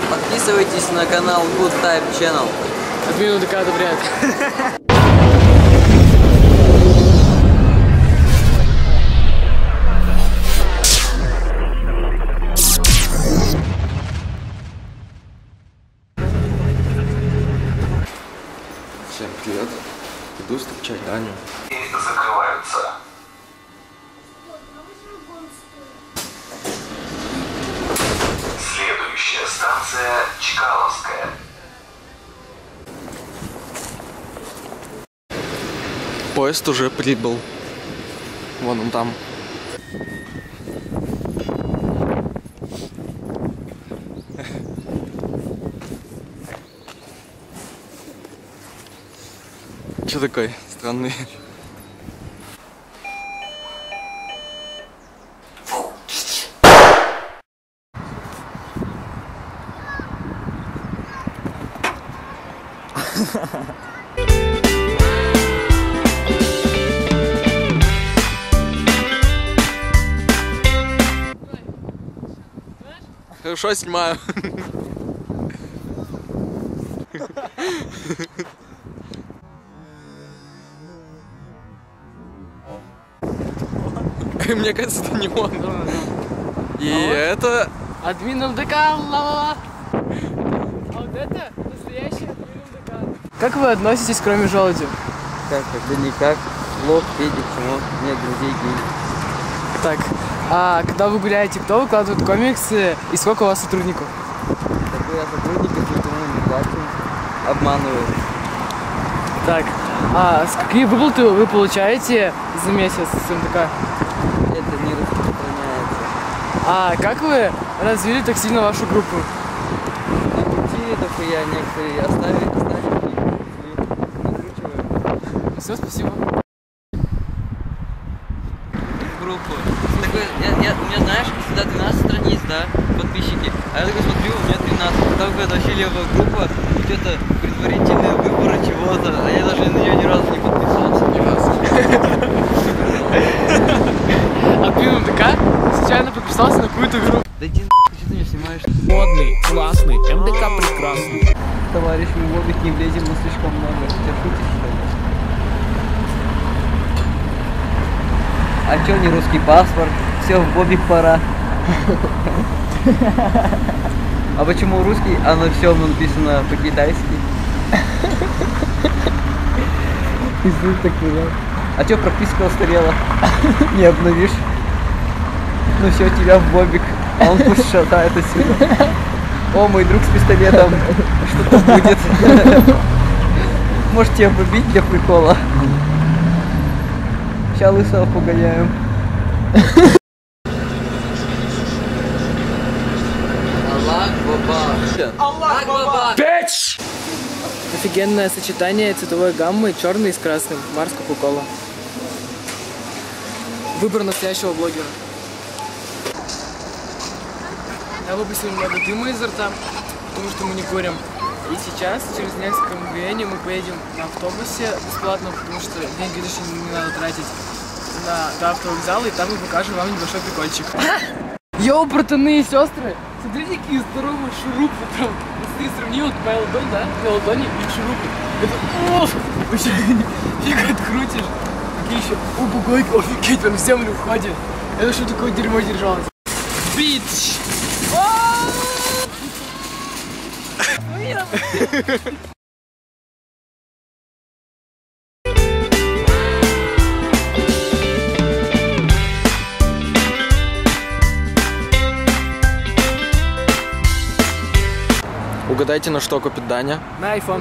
Подписывайтесь на канал Good Type Channel. Админ ДК одобряет. Всем привет. Иду встречать Даню. И закрываются. Следующая станция Чкаловская. Поезд уже прибыл. Вон он там. Че такой странный? Хорошо снимаю. Мне кажется, это не он. И это... Админ МДК, ла-ла-ла. А вот это настоящий админ МДК. Как вы относитесь к Роме Желудю? Как? Да никак. Лох, Федя, чмо. Нет друзей гей. Так, а когда вы гуляете, кто выкладывает комиксы и сколько у вас сотрудников? Такой я сотрудников никому не платим. Обманываю. Так, а какие выплаты вы получаете за месяц с МДК? Это не распространяется. А как вы развили так сильно вашу группу? Накрутили дохуя, некоторые оставили накручиваем. Все, спасибо. Группу. Такой, у меня, знаешь, всегда 12 страниц, да, подписчики. А я такой смотрю, у меня 13. Потом, когда вообще левая группа, где-то предварительные выборы чего-то, а я даже на нее ни разу не подписался. Ни разу. Админ МДК случайно подписался на какую-то группу. Да иди нахуй, что ты меня снимаешь? Модный, классный, МДК прекрасный. Товарищ, мы в обе не влезем, но слишком много. Тебя шутишь, что ли? А чё не русский паспорт? Все, в бобик пора. А почему русский, а на всем написано по-китайски? А чё прописка устарела? Не обновишь? Ну все, тебя в бобик. А он пусть шатает отсюда. О, мой друг с пистолетом. Что-то будет. Может тебя побить для прикола? Сейчас лысого погоняем. Аллах баба! Офигенное сочетание цветовой гаммы черный с красным. Марс Кока-Кола. Выбор настоящего блогера. Я выпустил немного дыма изо рта, потому что мы не курим. И сейчас, через несколько мгновений, мы поедем на автобусе бесплатно, потому что деньги лишние не надо тратить до автовокзала, и там мы покажем вам небольшой прикольчик. Йоу, братаны и сестры! Смотрите, какие здоровые шурупы там. Если сравнил вот моя ладонь, да? Моя ладонь и шурупы. Это, вообще, фига открутишь. Какие еще убугойки, офигеть, прям в землю уходит. Это что такое дерьмо держалось? Бич! Угадайте, на что купит Даня? На iPhone.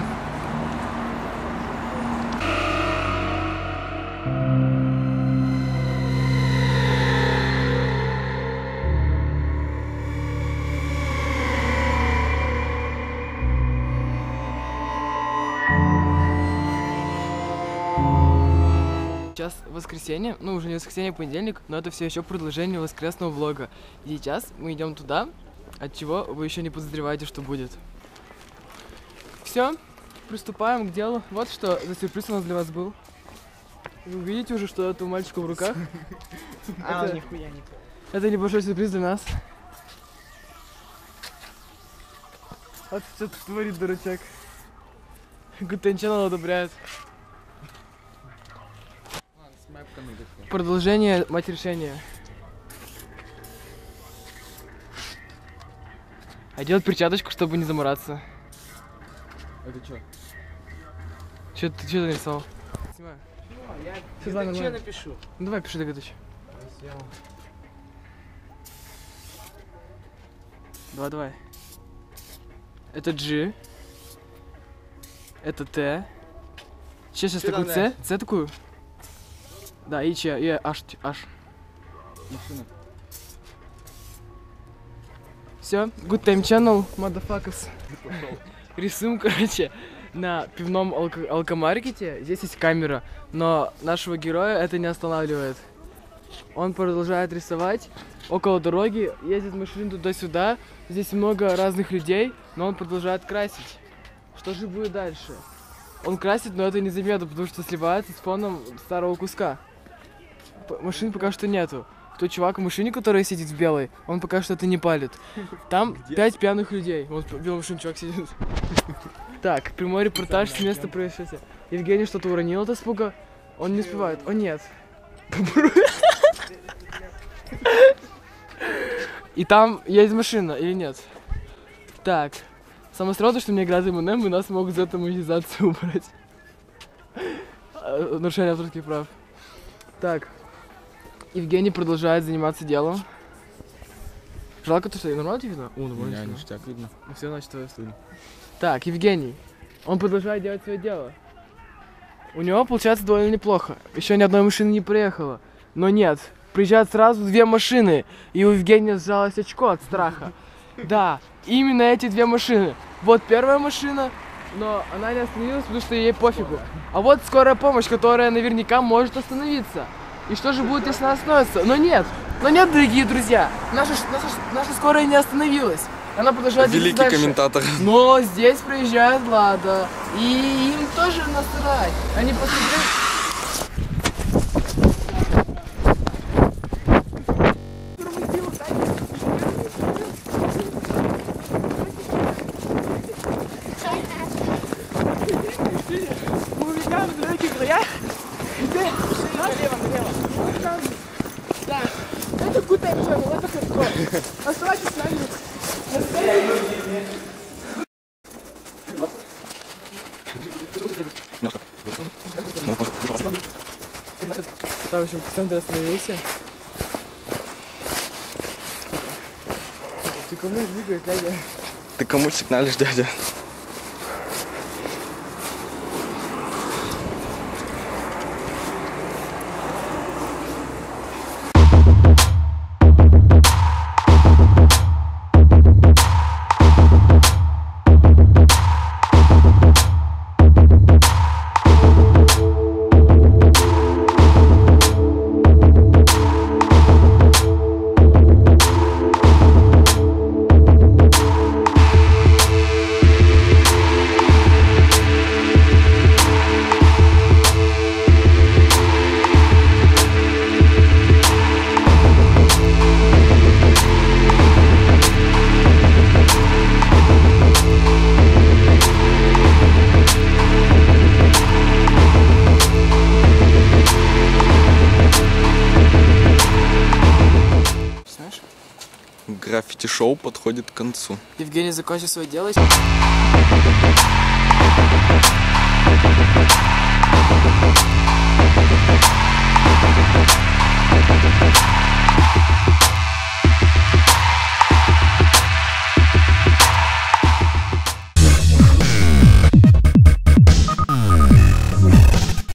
Сейчас воскресенье, ну уже не воскресенье, а понедельник, но это все еще продолжение воскресного влога. И сейчас мы идем туда, от чего вы еще не подозреваете, что будет. Все, приступаем к делу. Вот что за сюрприз у нас для вас был. Вы видите уже, что это у мальчика в руках? А, нихуя не. Это небольшой сюрприз для нас. Вот что творит дурачок. Гутенчанал одобряет. Продолжение мать решения. А делать перчаточку, чтобы не замораться. Это что? Че ты нарисовал? Снимаю. Всё, ладно, Что я ладно. напишу? Ну давай, пиши догадочку. Давай. Это G. Это Т. Сейчас Что такую там С. С такую. Да, и Ч. И H. Машина. Все. Good time channel, motherfuckers. Рисуем, короче, на пивном алкомаркете. Здесь есть камера, но нашего героя это не останавливает. Он продолжает рисовать. Около дороги ездит машина туда-сюда. Здесь много разных людей, но он продолжает красить. Что же будет дальше? Он красит, но это незаметно, потому что сливается с фоном старого куска. Машин пока что нету. Тот чувак в машине, который сидит в белой, он пока что это не палит. Там 5 пьяных людей. Вот в белой машине чувак сидит. Так, прямой репортаж с места происшествия. Евгений что-то уронил от испуга. Он не успевает. О, нет. И там есть машина или нет? Так. Самое странное, что мне играет МНМ, и нас могут за это монетизацию убрать. Нарушение авторских прав. Так. Евгений продолжает заниматься делом. Жалко то, что нормально тебе видно? О, нормально. Меня ништяк видно. Ну все, значит, твоя студия. Так, Евгений. Он продолжает делать свое дело. У него получается довольно неплохо. Еще ни одной машины не приехало. Но нет. Приезжают сразу 2 машины. И у Евгения сжалось очко от страха. Да, именно эти 2 машины. Вот первая машина, но она не остановилась, потому что ей пофигу. А вот скорая помощь, которая наверняка может остановиться. И что же будет, если она остановится? Но нет, дорогие друзья, наша скорая не остановилась. Она продолжает двигаться Великий дальше. комментатор. Но здесь проезжает Лада. И им тоже насрать. Они посмотрели... Это куда это хорошо. Оставайтесь с нами. Там еще пацан остановился. Ты кому двигаешь, дядя? Ты кому сигналишь, дядя? Граффити-шоу подходит к концу. Евгений закончил свое дело.